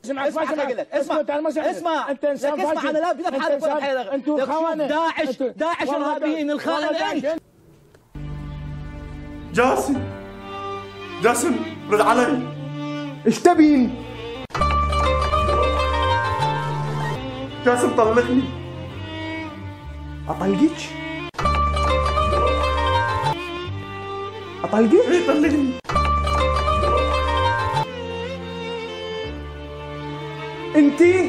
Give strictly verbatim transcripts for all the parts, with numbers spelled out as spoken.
اسمع اسمع اسمع اسمع اسمع انت انسان فاشل. اسمع انا لا بذبح حالك ولا بحالك. انتوا خوانه داعش داعش ارهابيين الخائنين. جاسم جاسم رد علي. ايش تبين؟ جاسم طلقني. اطلقك؟ اطلقك؟ ايه طلقني. انتي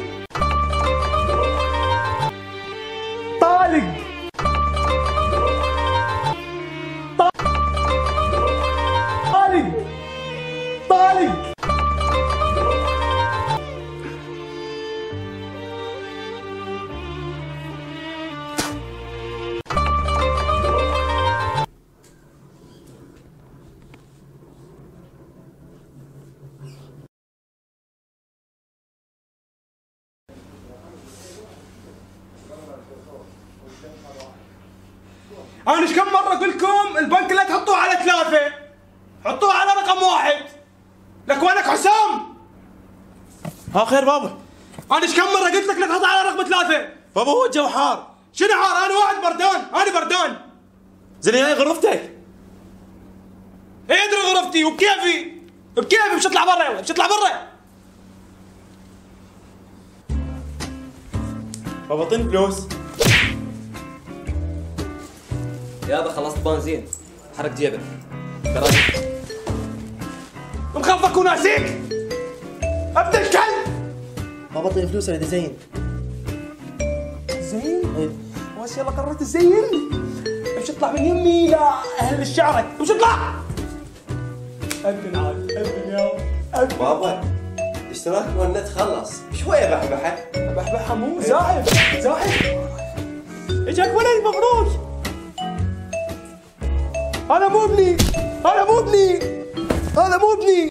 طالق. طالق طالق. انا ايش كم مرة اقول لكم البنك لا تحطوه على ثلاثة، حطوه على رقم واحد. لك وينك حسام؟ ها خير بابا. انا ايش كم مرة قلت لك لا تحطه على رقم ثلاثة؟ بابا هو الجو حار. شنو حار؟ انا واحد بردان، انا بردان. زين هاي غرفتك. ايه ادري غرفتي وبكيفي بكيفي. مش تطلع برا يلا، مش تطلع برا. بابا اعطيني فلوس. يابا خلصت بنزين، حرك جيبك. مخلفك وناسيك. ابدا الكلب. بابا اعطيني فلوس انا زين. زين؟ ايه بس يلا قررت الزين. امشي اطلع من يمي الى اهل الشعرك، امشي اطلع. اذن عاد اذن يا اذن. بابا اشتراك والنت خلص، شوية بحبحة. بحبحها مو زاحف زاحف. اجاك ولد مبروك. هذا مو ابني، هذا مو ابني، هذا مو ابني.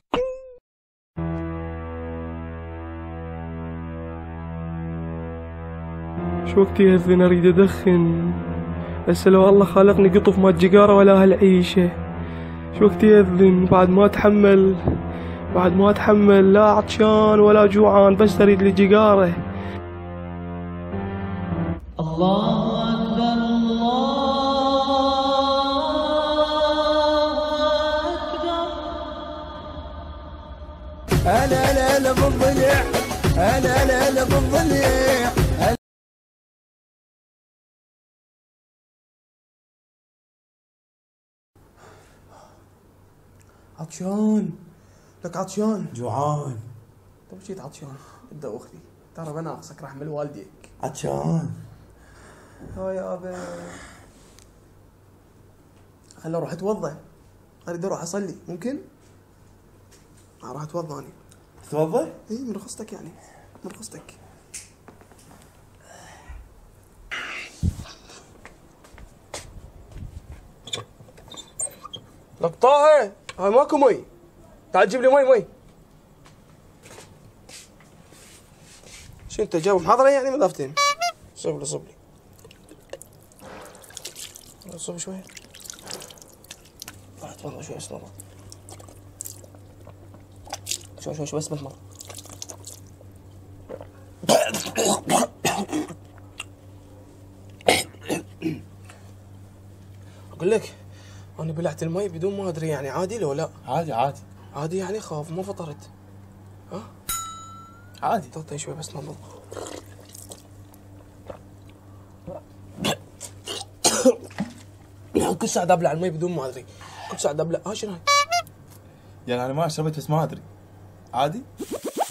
شو وقت يأذن اريد ادخن، هسه لو الله خلقني قطف ما الجقارة ولا هالعيشة. شو وقت يأذن بعد ما اتحمل، بعد ما اتحمل لا عطشان ولا جوعان، بس اريد لي جقارة. الله اكبر الله اكبر. انا لا لا بالضلع، انا لا لا بالضلع. عطشان. لك عطشان. جوعان. طيب جيت عطشان ابدا اختي، ترى بناقصك رحم والديك. عطشان. ها يا ابا خلي اروح اتوضا، اريد اروح اصلي. ممكن؟ راح اتوضا اني. تتوضا؟ اي من رخصتك يعني، من رخصتك. لك طه هاي ماكو مي، تعال جيب لي مي مي. شو انت جاوب محاضرة يعني مضافتين؟ صب لي صب لي صب شوي. راح اتوضا شوي بس مرة. شوي شوي شوي بس مرة. اقول لك انا بلعت المي بدون ما ادري، يعني عادي لو لا؟ عادي عادي عادي يعني خاف ما فطرت. ها عادي. تعطي شوي بس نبض. كل ساعة ابلع المي بدون ما ادري، كل ساعة ابلع. ها شنو هاي؟ يعني انا ما شربت بس ما ادري. عادي.